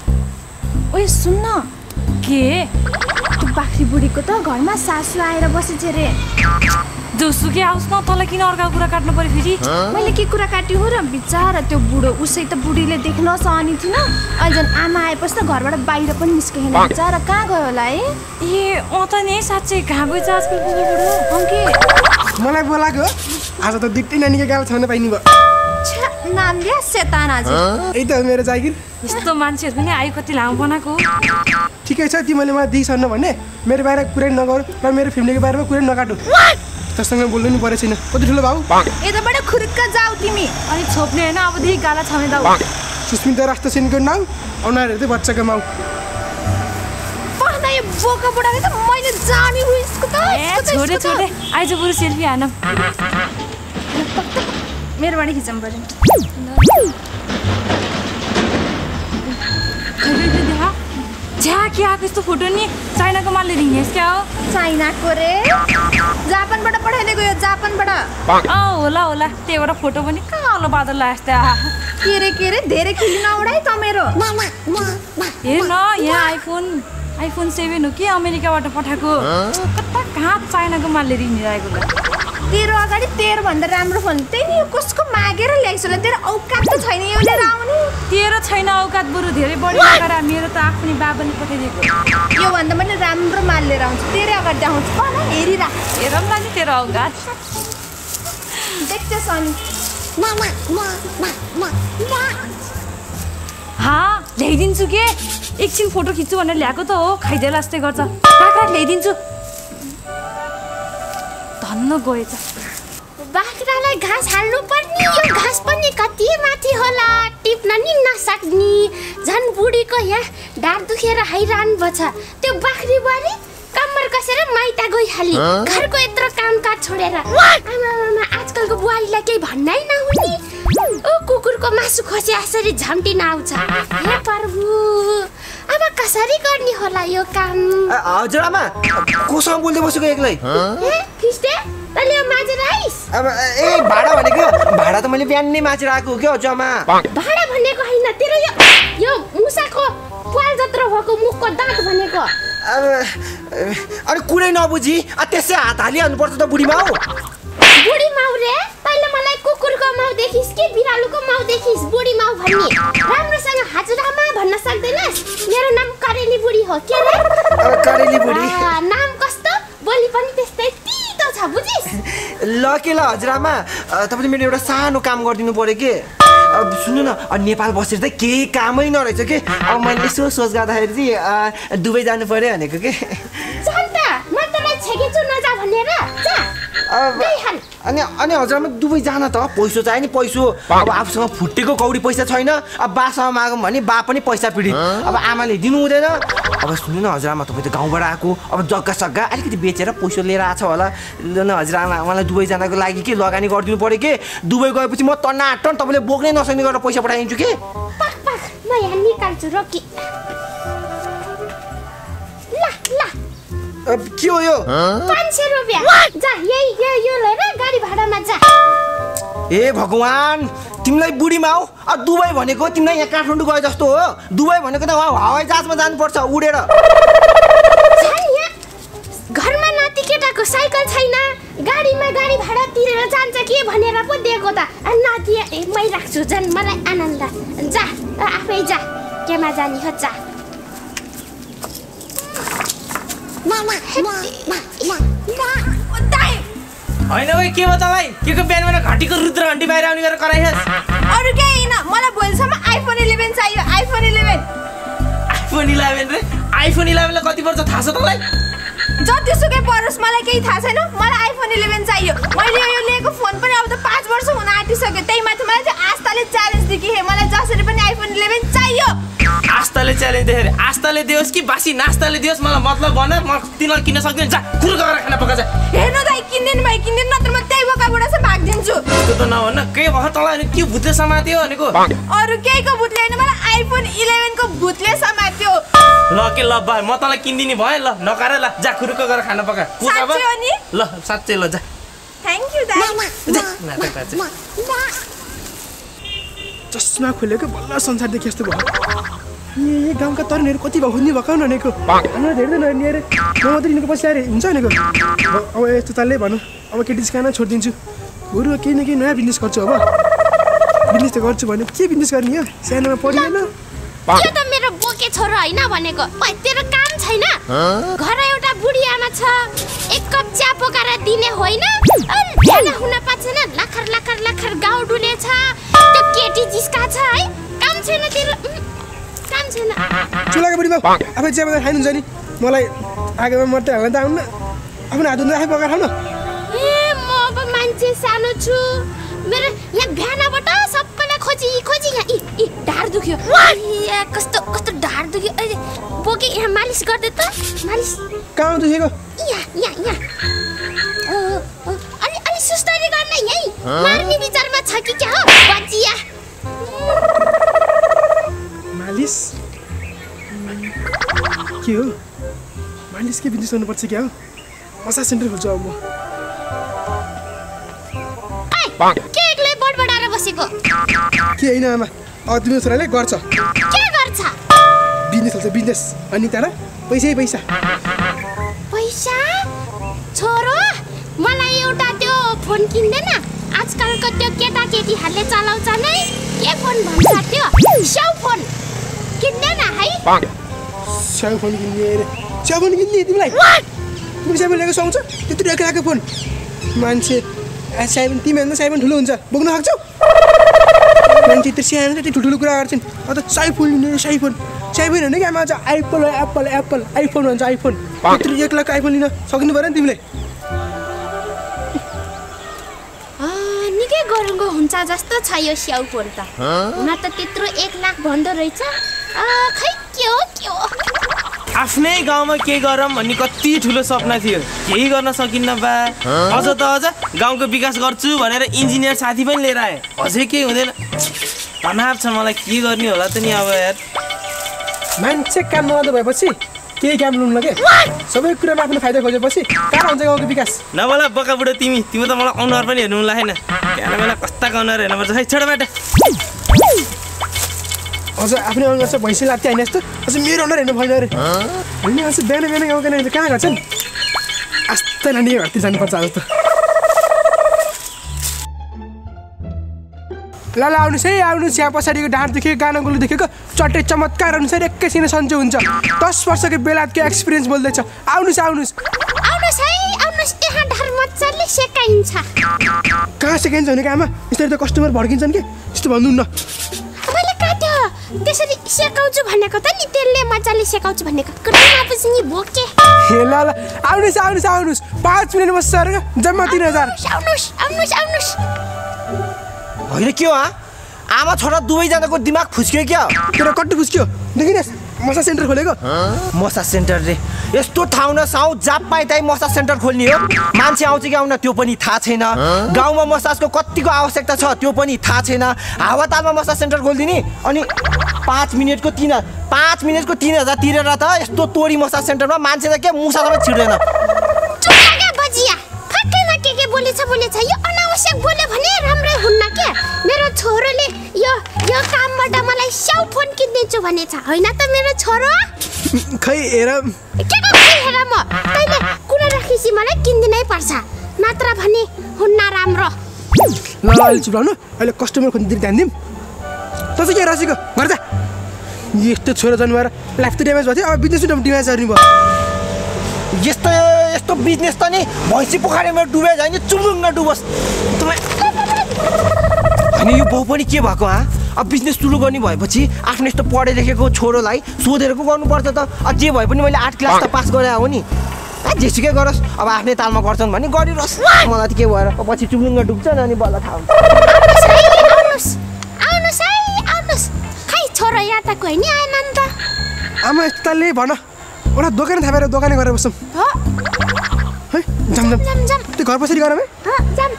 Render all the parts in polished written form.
ओए सुन्न के त्यो बाख्री बुढीको त घरमा सासु आएर बसेछ रे जोसुकै आओस् न तँलाई किन अर्का कुरा काट्नु पर्यो फेरि मैले के कुरा काट्यो हो र बिचारा त्यो बुढो उसै त बुढीले देख्न सहनी थिएन अहिले झन् आमा आएपछि त घरबाट बाहिर पनि निस्केन बिचारा कहाँ गयो होला है ए अँ त नि साँच्चै कहाँ गएछ आजकल बुढो अङ्के मलाई बोलाएको आज त दुईटै नानीको गाल छाउन पाइने भयो नाम लिया सेतान आज यही त हो मेरो जागिर यस्तो मान्छेहरू पनि आयो कति लामो बनाएको ठिकै छ तिमीले मलाई दिइसक्नु भने मेरो बाहिर कुरै नगर र मेरो फ्यामिलीको बारेमा कुरै नकाटु तसँग बोल्नु नि परेको छैन कति ठुलो भाउ यताबाट खुर्क जाऊ तिमी अनि छोप्ने होइन अबदेखि गाला छाउने दाउ सुस्मिता राष्ट्र सेनको नाउ औनाहरू चाहिँ बच्चाको माउ पढ्दा यो बोका बुढाले त मैले जानी हो यसको त छोडे छोडे आइज बरु सेल्फी हान मेरोबाट खिचौँ पर्यो झ्या के आएको यस्तो फोटो नि चाइनाको मालले रिङ्गेस् क्या हो चाइनाको रे जापानबाट पठाइदिएको यो जापानबाट होला होला त्यही भएर फोटो पनि कहाँ आउनु बादल लाग्छ के रे धेरै खिल्न उडाइ त मेरो हेर न यहाँ आइफोन 7 हो कि अमेरिकाबाट पठाएको कता कहाँ चाइनाको मालले रिङ्गिरहेको तेरो अगाडि तेरो भन्दा राम्रो फोन त्यही नि कसको मागेर ल्याइस् होला तेरो औकात त छैन यो लिएर आउने तेरो छैन औकात बरु धेरै बढी नगर मेरो त आफ्नै बाबाले पठाइदिएको यो भन्दा पनि राम्रो माल लिएर आउँछु तेरै अगाडि देखाउँछु ल हेरिरा हेरौँ न नि तेरो औकात देख्छस् अनि ल्याइदिन्छु के एकछिन फोटो खिच्छु भनेर ल्याएको त हो खाइदिएर जस्तै गर्छ राख ल्याइदिन्छु धन्न गएछ बाख्रालाई घाँस हाल्नु पर्ने यो घाँस पनि कति माथि होला टिप्न नि नसक्ने झन् बुढीको यहाँ ढाड दुखेर हैरान भछ त्यो बाख्री बुहारी कम्मर कसेर माइत गइहाली घरको यत्रो कामकाज छोडेर आमा आजकलको बुहारीलाई केही भन्नै नहुने ओ कुकुरको मासु खसे यसरी झम्टिन आउँछ हे प्रभु अब कसरी गर्ने होला यो काम हजुर आमा कोसँग बोल्दै बसेको एक्लै ए फिस्टे तले माजेर आइस अब ए भाडा भनेको भाडा त मैले बिहान नै माजेर आएको हो के हजुर आमा भाडा भनेको हैन तेरो यो मुसाको पाल जत्रो भएको मुखको दाँत भनेको अरे कुरै नबुझी त्यसै हात हालिहाल्नु पर्छ त बुढी माउ बुढी माउ रे तैँले मलाई कुकुरको माउ देखिस् कि बिरालुको माउ देखिस् बुढी माउ भन्ने राम्रोसँग हजुरआमा भन्न सक्दैनस् मेरो नाम करेली बुढी हो के रे करेली बुढी नाम कस्तो बोली पनि त्यस्तै तितो छ बुझिस् ल के ल हजुरआमा तपाईले मेरो एउटा सानो काम गरिदिनु पर्यो के अब सुन्नु न नेपाल बसेर त केही कामै नरहेछ के अब मैले यसो सोच गर्दाखेरि चाहिँ दुबई जानु पर्यो भनेको के जान्ता म तँलाई छेकेछु नजा भनेर जा अनि हजुरआमा दुबई जान त पैसा चाहियो नि पैसा अब आफूसँग फुटेको कौडी पैसा छैन अब बासँग मागौँ भने बा पनि पैसा पीडित अब आमाले दिनु हुँदैन अब सुन्नु न हजुरआमा तपाईँ त गाउँबाट आएको अब जग्गा सग्गा अलिकति बेचेर पैसा लिएर आएको छ होला ल न हजुरआमा मलाई दुबई जानको लागि के लगानी गरिदिनु पर्यो के दुबई गएपछि म टन तपाईँले बोक्नै नसक्ने गरेर पैसा पठाइदिन्छु के म यहाँ निकाल्छु रोकी के हो यो 500 रुपैयाँ जा यो लिएर गाडी भाडामा जा ए भगवान तिमीलाई बुढी माउ दुबई भनेको तिमीलाई यहाँ काठमाडौँ गए जस्तो हो दुबई भनेको त वहाँ हवाई जहाजमा जानुपर्छ उडेर घरमा नाति केटाको साइकल छैन गाडी भाडा तिरेर जान्छ के भनेर पो दिएको त नाति मै राख्छु झन् मलाई आनन्द जा आफै जा केमा जानी हो जा होइन भाइ के भयो तपाईँ के को बिहान घटीको रुद्र घन्टी बाहिर आउने गरेर कराइस् अरू केही होइन मलाई भोलिसम्म आइफोन 11 चाहियो आइफोन 11 रे आइफोन 11 लाई कति पर्छ थाहा छ तँलाई जतिसुकै परोस् मलाई केही थाहा छैन मलाई आइफोन 11 चाहियो मैले यो लिएको फोन पनि अब त 5 वर्ष हुन आँटिसक्यो त्यही माथि मलाई चाहिँ आस्थाले च्यालेन्ज दिए मलाई जसरी पनि आइफोन 11 चाहियो आस्थाले च्यालेन्ज देखेर आस्थाले दियोस् कि बासी नास्ताले दियोस् मलाई मतलब भन म तिनीलाई किन्न सक्दिन जा कुरो गरेर खाना पकाछ हेर्नु दाइ किन्दिन नत्र म त्यही बोकाबाट चाहिँ भाग्दिन्छु त्यो त नभन्न के भयो तँलाई के भूतले समात्यो भनेको अरू केहीको भूतले हैन मलाई आइफोन 11 को भूतले समात्यो ल के ल भाइ म तँलाई किन्दिनी भए ल नकारे ल जा कुरुको गरेर खाना पका साच्चै हो नि ल साच्चै ल जा थ्यांक यू दाइ चस्मा खोलेको बल्ल संसार देखि जस्तो भयो ए गाउँका तरुणहरू कति हुने भएको भनेको हाम्रो धेरै नहेर्ने अरे म मात्रै यिनीहरूको पछि आएर हुन्छ भनेको अब यस्तो तालले भनौँ अब केटी खाना छोडिदिन्छु बरु केही न केही नयाँ बिजनेस गर्छु अब बिजनेस त गर्छु भने के बिजनेस गर्ने हो सानोमा पढिएन त्यो त मेरो बोके छोरो होइन भनेको तेरो काम छैन घर एउटा बुढी आमा छ एक कप चिया पकाएर दिने होइन खाना हुन पाछेन लाखर लाखर लाखर गाउँ डुलेछ त्यो केटी जिस्का छ है काम छैन तेरो काम छैन चुलाको बुढी बाउ आफै चिया पकाएर खानुहुन्छ नि मलाई आगोमा मात्रै हाल्न त आउनु आफ्नो हात धुँदा आफै पकाएर खाउन ए म अब मान्छे सानो छु मेरो यहाँ बिहानबाट सबैलाई खोजी खोजी यहाँ इ ढाड दुख्यो कस्तो कस्तो ढाड दुख्यो अहिले बोके यहाँ मालिस गर्दै त मालिस कहाँ दुखेको यहाँ अलि सुस्तरी गर्न यही मार्ने विचारमा छ कि क्या हो बचिया मालिस के हो मालिस के बिजनेस गर्नुपर्छ क्या हो मसाज सेन्टर खोल्छु अब म के एक्लै बडबडाएर बसेको के होइन आमा अब तिम्रो छोराले गर्छ के गर्छ बिजनेस खोल्छ बिजनेस अनि तर पैसै पैसा पैसा छोरो मलाई एउटा त्यो फोन किन्दैन आजकलको त्यो केटाकेटीहरूले चलाउँछ नै के फोन भन्छ त्यो स्याउ फोन किन्दैन है स्याउ फोन किन्ने रे स्याउ फोन किन्ने तिमीलाई तिमी स्याउ फोन लिएको सुहाउँछ त्यत्रो एक्लाको फोन मान्छे साइबन तिमीभन्दा साइबन ठुलो हुन्छ बोक्न सक्छौ मान्छे त्यो सानो त्यति ठुल्ठुलो कुरा गर्छन् अन्त साइफोन लिने साइफोन साइफोन होइन कि आमा चाहिँ एप्पल एप्पल एप्पल आइफोन भन्छ आइफोन त्यत्रो 1 लाख आइफोन लिन सक्नु पऱ्यो नि तिमीले निकै गरुङ्गो हुन्छ जस्तो छ यो स्याउ फोन त हुन त त्यत्रो 1 लाख भन्दो रहेछ खै के हो आफ्नै गाउँमा के गरौँ भन्ने कति ठुलो सपना थियो केही गर्न सकिन्न बा अझ गाउँको विकास गर्छु भनेर इन्जिनियर साथी पनि लिएर आएँ अझै केही हुँदैन तनाव छ मलाई के गर्ने होला त नि अब यार मान्छे काम नगर्दा भएपछि केही काम लुन्न के सबै कुरामा आफ्नो फाइदा खोजेपछि कहाँ हुन्छ गाउँको विकास नबोला बोका बुढो तिमी त मलाई अनुहार पनि हेर्नु मन लागेन बिहान बेला कस्ता अनुहार हेर्नुपर्छ खै छोडबाट अझ आफ्नै अनुहार चाहिँ भैँसी लाग्थ्यो होइन यस्तो अझ मेरो अनुहार हेर्नु भएन अरे होइन अझ बिहान गाउँको नानीहरू कहाँ गर्छन् आस्था नानी घरतिर जानुपर्छ जस्तो ल आउनुहोस् है आउनुहोस् यहाँ पछाडिको ढाड देखेको गाना गोलु देखेको चट्टे चमत्कार अनुसार एकैछिन सन्चो हुन्छ 10 वर्षको बेलाको एक्सपिरियन्स बोल्दैछ आउनुहोस् आउनुहोस् है आउनुहोस् त्यहाँ ढाड मजाले सेकाइन्छ कहाँ सेकाइन्छ भनेको आमा यसरी त कस्टमर भड्किन्छन् कि त्यस्तो भन्नुहुन्न मैले काट्यो त्यसरी सेकाउँछु भनेको त नि तेलले मजाले सेकाउँछु भनेको कुरा नबुझ्ने बोके हे ल आउनुहोस् आउनुहोस् आउनुहोस् 5 मिनट बस्छ अरे जम्मा 3000 आउनुहोस् होइन के हो आमा छोरा दुवैजनाको दिमाग फुस्क्यो क्या तेरो कट्टु फुस्क्यो देखिनुहोस् मसाज सेन्टर खोलेको मसाज सेन्टर रे यस्तो ठाउँ न साउ जाप पाए ताई मसाज सेन्टर खोल्ने हो मान्छे आउँछ कि आउन त्यो पनि थाहा छैन गाउँमा मसाजको कतिको आवश्यकता छ त्यो पनि थाहा छैन हावातालमा मसाज सेन्टर खोलिदिने अनि 5 मिनटको 3000 तिरेर त यस्तो तोरी मसाज सेन्टरमा मान्छे त के मुसा सबै छिर्दैन के बोलेछ यो अनावश्यक बोल्यो भने राम्रै हुन्न के मेरो छोरोले यो कामबाट मलाई स्याउ फोन किन्दिन्छु भनेछ होइन त मेरो छोरो खै हेर के हेर म तैले कुरा राखिसी मलाई किन्दिनै पर्छ नत्र भने हुन्न राम्रो ल अलि चुप लाउनु अहिले कस्टमर खोज्नुतिर ध्यान दिउँ त चाहिँ के रासिको घर जा यस्तो छोरो जन्माएर लाइफ त ड्यामेज भएको थियो अब बिजनेस ड्यामेज गर्ने भयो यस्तो बिजनेस त नि भैँसी पोखरीमा डुबे যায় नि चुमुङ्ग डुबोस् अनि यो बाउ पनि के भएको अब बिजनेस सुरु गर्ने भएपछि आफ्नो यस्तो पढे लेखेको छोरोलाई सोधेर को गर्नुपर्छ त जे भए पनि मैले 8 क्लास त पास गरे हो नि जेसुकै गरोस् अब आफ्नै तालमा गर्छन् भने गरिरोस् मलाई त के भएर पछि चुमुङ्ग डुब्छन् अनि बल्ल थाहा आउनुहोस् खै छोरो यहाँ त कोही नि आएन नि त आमा यस्तोले भन एउटा दोकान थापेर दोकानै गरेर बसौँ है जाम त्यो घर पछाडि गरौँ है जाम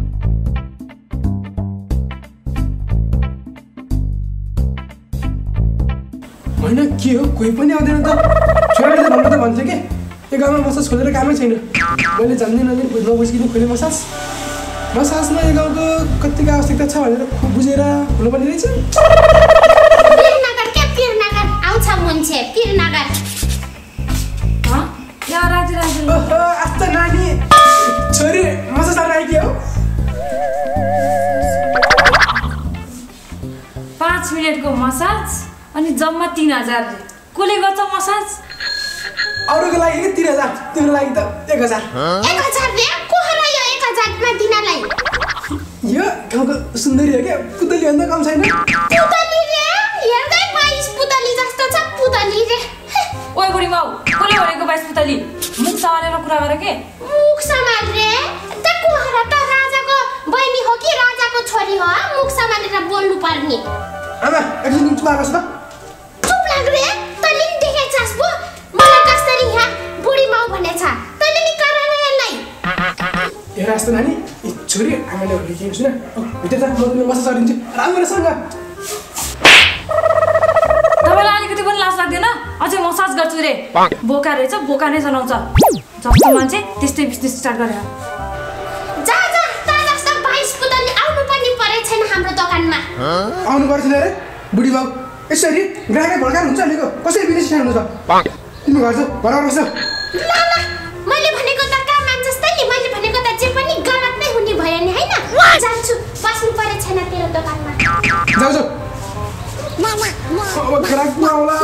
होइन के हो कोही पनि आउँदैन त छोराले त भन्नु त भन्छ कि यो गाउँमा मसाज खोलेर कामै छैन मैले जान्दिनँ नबुझिकन खोलेँ मसाजमा यो गाउँको कतिको आवश्यकता छ भनेर बुझेर हुनुपर्ने रहेछ आउँछ भनेको मसाज अनि जम्मा 3000 रे कोले गर्छ मसाज अरूको लागि 3000 तिम्रो लागि त 1000 1000 रे को हरायो 1000 मा दिनलाई यो गाउँको सुन्दरी हो के पुतली भन्दा कम छैन पुतली रे हेर्दै 22 पुतली जस्तो छ पुतली रे ओइ बुढी माउ कोले भनेको 22 पुतली मुख समालेर कुरा गरे के मुख समाल रे त को हरा त राजाको बहिनी हो कि राजाको छोरी हो मुख समालेर बोल्नु पर्ने आमा एकछिन चुप लाग्छ त चुप लाग रे तैले नि देखे छास पो मलाई कसरी यहाँ बुढी माउ भनेछ तैले नि करान यसलाई ए रास्ता नानी ई छोरी आमाले भनेको के सुन भित्र त म मसा सरिन्छु राम्रोसँग तपाईलाई अलिकति पनि लाज लाग्दैन अझै मसाज गर्छु रे बोका रहेछ बोका नै जनाउँछ जस्तो मान्छे त्यस्तै बिजनेस स्टार्ट गरेर जा जा ता जस्तो 22 पुतली आउनु पनि परे छैन हाम्रो दोकानमा आउनु पर्दैन रे बुढी बाउ यसरी ग्राहक भड्काएर हुन्छ भनेको कसरी बिजनेस स्टार्ट हुन्छ तिमी घर जाऊ बराबर बस्छ ल ल मैले भनेको त काम मान्छस् त नि मैले भनेको त जे पनि गलत नै हुने भयो नि हैन जान्छु बस्नु परे छैन तेरो दोकानमा जाऊ जाऊ अब ग्राहक नआउला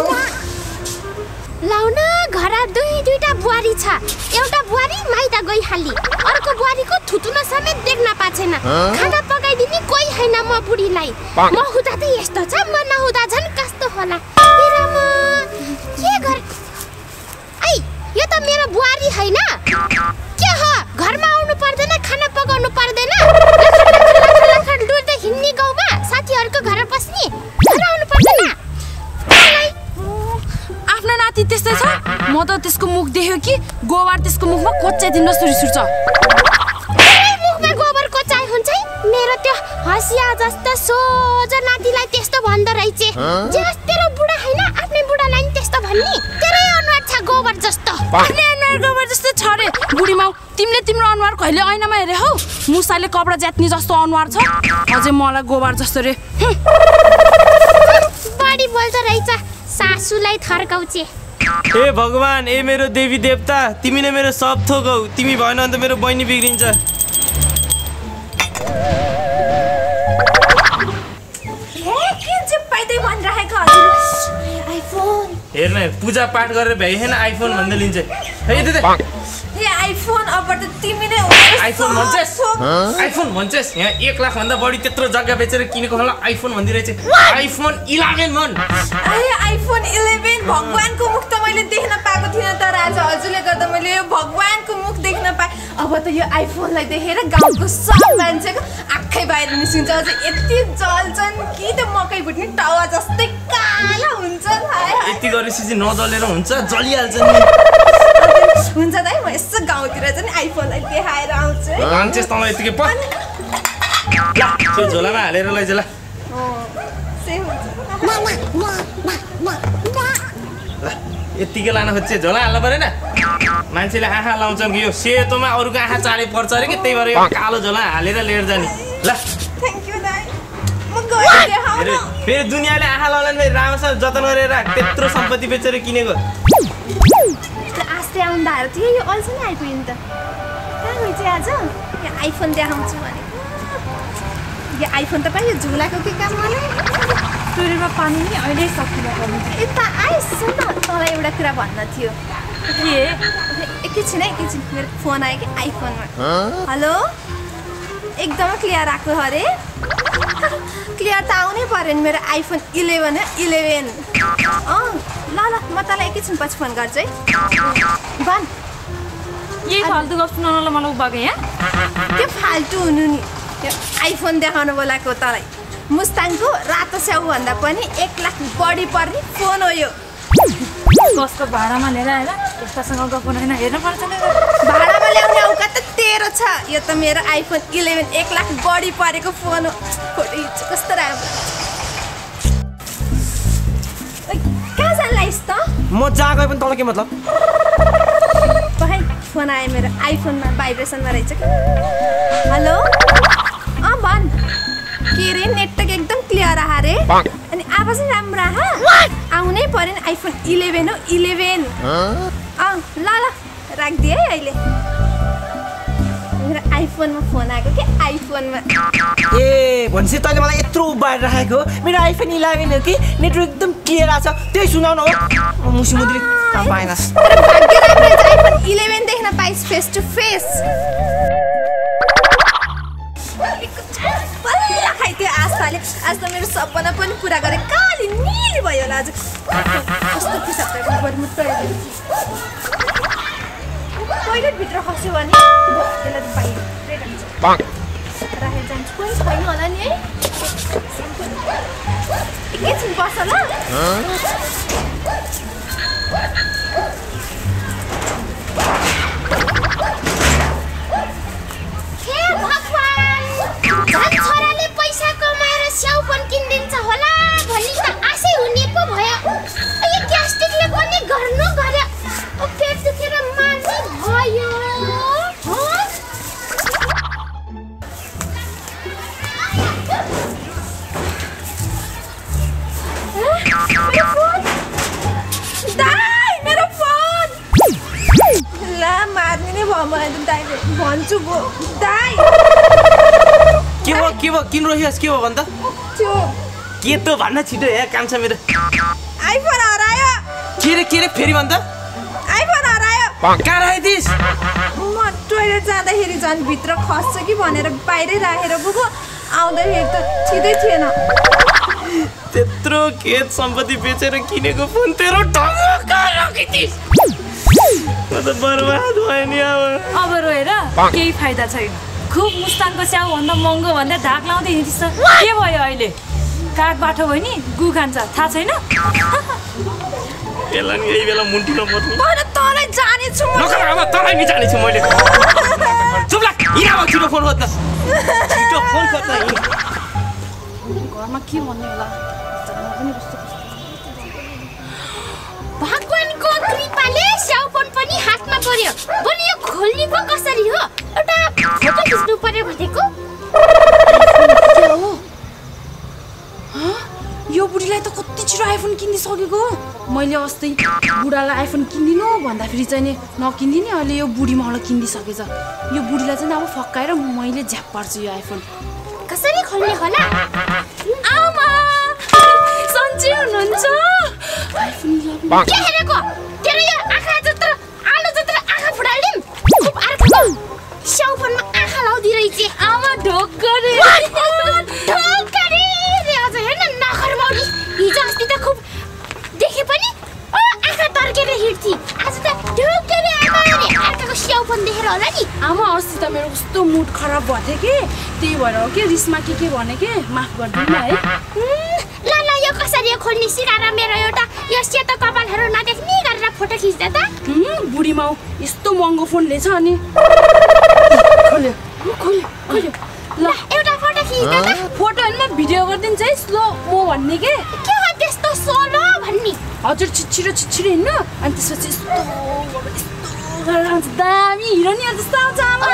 लाउन घर दुईटा बुहारी छ एउटा बुहारी माइत गइहाली अर्को बुहारीको थुतुन समेत देख्न पाछेन खाना पकाइदिने कोही हैन म बुढीलाई म हुँदा त यस्तो छ म नहुँदा झन् कस्तो होला तेरा म के गर ऐ यो त मेरो बुहारी हैन के हो घरमा आउनु पर्दैन खाना पकाउनु पर्दैन लखड डुल्दै हिँड्ने गाउँमा साथीहरुको घर बस्ने घर आउनु पर्दैन आफ्नो नाति त्यस्तै छ म त त्यसको मुख देख्यो कि गोबर त्यसको मुखमा कोच्याइदिन जस्तो रिस उठ्छ मुखमा गोबर कोचाइ हुन्छ मेरो त्यो हसिया जस्तो सोझो नातिलाई त्यस्तो भन्दो रहेछ जे तेरो बुढा हैन आफ्नै बुढालाई नि त्यस्तो भन्नी तेरै अनुहार छ गोबर जस्तो आफ्नै अनुहार गोबर जस्तो छ रे बुढी माउ तिमीले तिम्रो अनुहार कहिले ऐनामा हेरे हौ मुसाले कपडा ज्यात्नी जस्तो अनुहार छ अझै मलाई गोबर जस्तो रे बडी बोल्दो रहेछ सासुलाई थर्काउँछे ए भगवान ए मेरो देवी देवता तिमी नै मेरो सब थोकौ तिमी भएन भने त मेरो बहिनी बिग्रिन्छ हेर्न पूजा पाठ गरेर भ्याइ आइफोन भन्दै लिन्छ आइफोन अब त तिमी नै आइफोन भन्छस् यहाँ 1 लाख भन्दा बढी त्यत्रो जग्गा बेचेर किनेको होला आइफोन भन्दिरहेछ आइफोन 11 भन् आइफोन 11 भगवानको मुख त मैले देख्न पाएको थिएन तर आज हजुरले गर्दा मैले यो भगवानको मुख देख्न पाएँ अब त यो आइफोनलाई देखेर गाउँको सब मान्छेको आँखै बाहिर निस्किन्छ अझ यति जल्छन् कि त मकै भुट्ने टावा जस्तै काला हुन्छ यति गरेपछि नजलेर हुन्छ जलिहाल्छ नि हुन्छ दाइ म यसो गाउँतिर चाहिँ आइफोनलाई देखाएर आउँछु मान्छेस् तँलाई यतिकै प त्यो झोलामा हालेर लैजा ल यतिकै लान खोज्छ झोला हाल्नु परेन मान्छेले आँखा लाउँछन् कि यो सेतोमा अरूको आँखा चाँडै पर्छ अरे कि त्यही भएर यो कालो झोला हालेर लिएर जाने ल थ्याङ्क यू दाइ म गएर देखाउन फेरि दुनियाँले आँखा लाउलान् फेरि राम्रोसँग जतन गरेर त्यत्रो सम्पत्ति बेचेर किनेको आस्ते आउँदाहरू थियो यो अल्छी नै आइपुग्यो नि त कहाँ गयो चाहिँ आज यो आइफोन देखाउँछु भनेको यो आइफोन त पायो झुलाको के काम मलाई टोइलेटमा पानी नि अहिले सकिँदा पर्ने यता आइस न तँलाई एउटा कुरा भन्न थियो के एकैछिन मेरो फोन आयो कि आइफोनमा हेलो एकदमै क्लियर आएको अरे क्लियर त आउनै पर्यो नि मेरो आइफोन 11 हो 11 ल म तँलाई एकैछिन पछि फोन गर्छु है भन यही फाल्तु गफ सुनाउनलाई मलाई उभाएको यहाँ त्यो फाल्तु हुनु नि त्यो आइफोन देखाउनु बोलाएको तँलाई मुस्ताङको रातो स्याउ भन्दा पनि 1 लाख बढी पर्ने फोन हो यो कसको भाडामा लिएर आएर यस्तासँग गफ बनाएन हेर्नु पर्छ नि भाडामा ल्याउने औकात त तेरो छ यो त मेरो आइफोन 11 1 लाख बढी परेको फोन हो कस्तो राम्रो कहाँ जान्लाइस् त म जहाँ गए पनि तँलाई के मतलब भाइ फोन आयो मेरो आइफोनमा भाइब्रेसनमा रहेछ कि हेलो भन के रे नेटवर्क एकदम क्लियर आहा रे अनि आवाज राम्रो आहा आउनै पर्यो नि आइफोन 11 हो 11 ल राखिदिए है अहिले मेरो आइफोनमा फोन आएको के आइफोनमा ए भनेपछि तैँले मलाई यत्रो उबाएर राखेको मेरो आइफोन 11 हो कि नेटवर्क एकदम क्लियर आछ त्यही सुनाउन हो मुसी मुद्री पाएनस् भाग्य राम्रो छ आइफोन 11 देख्न पाइस फेस टु फेस बल्ल खाइदियो आस्थाले आज त मेरो सपना पनि पुरा गरे काली निली भयो होला आज कस्तो पिसाबको बर्मुट टोइलेट भित्र खस्यो भने त्यसलाई त बाहिर राखेर जान्छु कोही छैन होला नि है एकैछिन बस ल हे भगवान झन् छोराले पैसा कमाएर स्याउ पनि किनिदिन्छ होला भन्ने त आशै हुने पो भयो यो ग्यास्ट्रिकले पनि गर्नु गर्यो पेट दुखेर मार्ने भयो मेरो फोन ला मार्ने नै भयो मलाई त दाइले भन्छु भो दाइ के भयो किन रोइस् के हो भन् त त्यो के त भन्न छिटो हे काम छ मेरो आइफोन हरायो के रे फेरि भन् त आइफोन हरायो कहाँ राखिदिस् म टोइलेट जाँदाखेरि झन् भित्र खस्छ कि भनेर बाहिरै राखेर गएको आउँदाखेरि त ठिकै थिएन त्यत्रो खेत सम्पत्ति बेचेर किनेको फोन तेरो ढङ्ग कहाँ राखिदिस् म त बर्बाद भयो नि अब रोएर केही फाइदा छैन खुब मुस्ताङको स्याउ भन्दा महँगो भन्दा ढाक लाउँदै हिँडिस् के भयो अहिले काग बाठो भयो नि गु खान्छ थाहा छैन बेला नि यही बेला मुन्टी नपर्ने म तँलाई जानेछु नगर अब तँलाई नि जानेछु मैले चुप लाग हिँड अब छिटो फोन खोज्न छिटो फोन खोज्न घरमा के भन्ने होला भगवानको कृपाले स्याउफोन पनि हातमा पर्यो बलि यो खोल्ने पो कसरी हो एउटा फोटो खिच्नु पर्यो भनेको यो बुढीलाई त कति छिटो आइफोन किनिसकेको मैले अस्ति बुढालाई आइफोन किनिदिनु भन्दाखेरि चाहिँ नि नकिनिदिने अहिले यो बुढी मलाई किनिदिइसकेछ यो बुढीलाई चाहिँ अब फक्काएर मैले झ्याप पार्छु यो आइफोन कसरी खोल्ने होला आमा सन्चै हुनुहुन्छ आइफोन के हेरेको तेरो यो आँखा जत्रो आलु जत्रो आँखा फुडाल्दिम खुब अर्को स्याउफोनमा आँखा लाउँदै रहेछ आमा ढोक्करे ढोक्करे रे अझ हेर्न नखर्माउली हिजो अस्ति त खुब देखे पनि आँखा तर्केर हिँड्थी आज त ढोक्करे आमा रे अर्काको स्याउफोन देखेर होला नि आमा अस्ति त मेरो कस्तो मुड खराब भएको थियो कि त्यही भएर हो कि रिसमा के भने के माफ गरिदिनु है ल यो कसरी खोल्ने सिकाएर मेरो एउटा यो सेतो कपालहरू नदेख्ने गरेर फोटो खिच्दा त बुढी माउ यस्तो महँगो फोन लिएछ अनि खोल्यो ल एउटा फोटो खिच्दा त फोटो हैन म भिडियो गरिदिन्छु है स्लो मो भन्ने के हो त्यस्तो सोलो भन्ने हजुर छिटो हिँड्नु अनि त्यसपछि यस्तो गरेर आउँछ दामी हिरोइनहरु जस्तो आउँछ आमा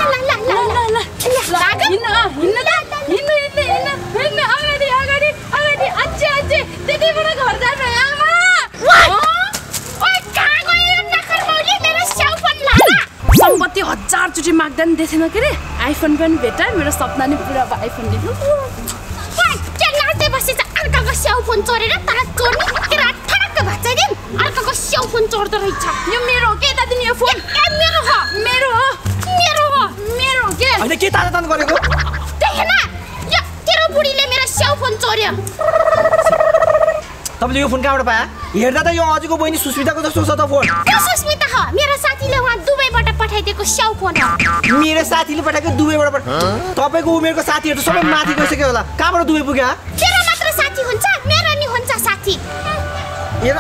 हिँड्नु अगाडि अझै त्यतिबाट घर जानु है आमा ओइ कहाँ गयो नखर्माउली मेरो स्याउफोन लाला सम्पत्ति 1000 चोटि माग्दा नि देखेन के रे आइफोन पनि भेटा मेरो सपना नि पुरा भयो आइफोन लिनु के नाच्दै बसेछ अर्काको स्याउफोन चोरेर तर चोर्ने तेरा ठ्याक्क भाँचाइदिम अर्काको स्याउफोन चोर्दो रहेछ यो मेरो हो के यता दिनु यो फोन मेरो हो के हैन के तान गरेको देखेन यो तेरो बुढीले मेरो स्याउफोन चोर्यो तपाईले यो फोन कहाँबाट पाए हेर्दा त यो अजयको बहिनी सुस्मिताको जस्तो छ त फोन त्यो सुस्मिता हो मेरो साथीले वहाँ दुबईबाट पठाइदिएको स्याउफोन हो मेरो साथीले पठाएको दुबईबाट तपाईको उमेरको साथीहरु त सबै माथि गइसक्यो होला कहाँबाट दुबई पुग्यो तेरो मात्र साथी हुन्छ मेरो नि हुन्छ साथी हेर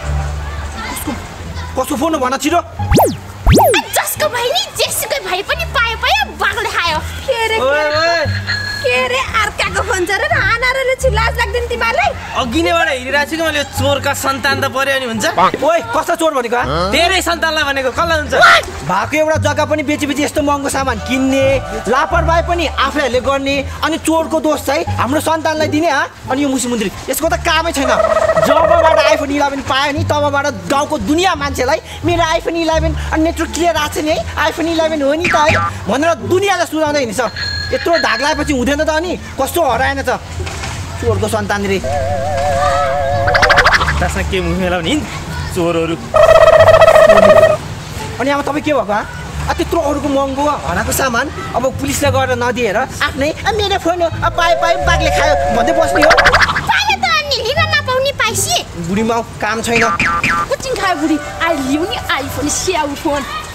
कसको फोन हो भन छिटो जसको भए नि जेसुकै भए पनि पायो बागले खायो के रे अर्काको बाको फोन छ र आनारले लाज लाग्दैन तिमीलाई अघि नैबाट हिँडिरहेको छु कि मैले चोरका सन्तान त पर्यो नि हुन्छ ओइ कस्तो चोर भनेको तेरै सन्तानलाई भनेको कसलाई हुन्छ भएको एउटा जग्गा पनि बेची यस्तो महँगो सामान किन्ने लापरवाही पनि आफैहरूले गर्ने अनि चोरको दोष चाहिँ हाम्रो सन्तानलाई दिने अनि यो मुसी मुन्द्री यसको त कामै छैन जबबाट आइफोन 11 पायो नि तबबाट गाउँको दुनियाँ मान्छेलाई मेरो आइफोन 11 अनि नेटवर्क क्लियर आएको छ नि है आइफोन 11 हो नि त है भनेर दुनियाँलाई सुनाउँदै हिँड्छ यत्रो धाग लगाएपछि हुँदैन त अनि कस्तो हराएन त चोरको सन्तान रे त्यसमा के मुख मेला नि चोरहरू अनि अब तपाईँ के भएको त्यत्रो अरूको महँगो हराएको सामान अब पुलिसले गरेर नदिएर आफ्नै मेरो फोन हो पाए बाघले खायो भन्दै बस्ने हो पायो त अनि लिन नपाउने पाइसी बुढीमा काम छैन कुचिङ खायो बुढी आई लिउ नि आइफोन स्याउ फोन